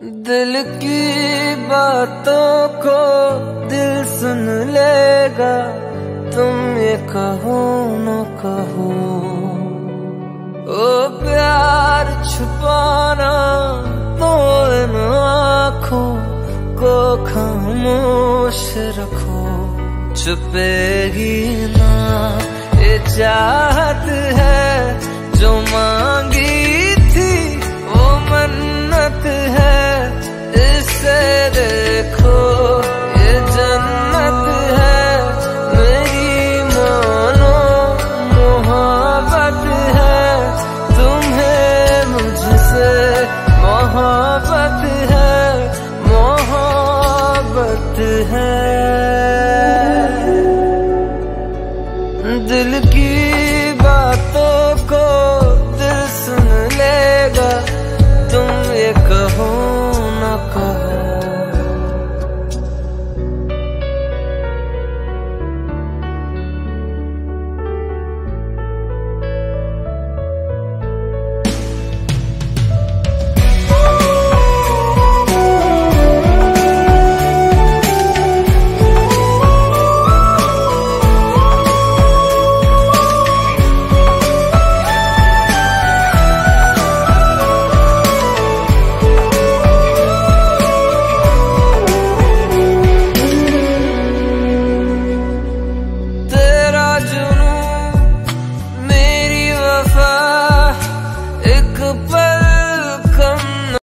दिल की बातों को दिल सुन लेगा, तुम ये कहो न कहो। ओ प्यार छुपाना तो इन आँखों को खामोश रखो, छुपेगी ना ये चाहत है जो मांग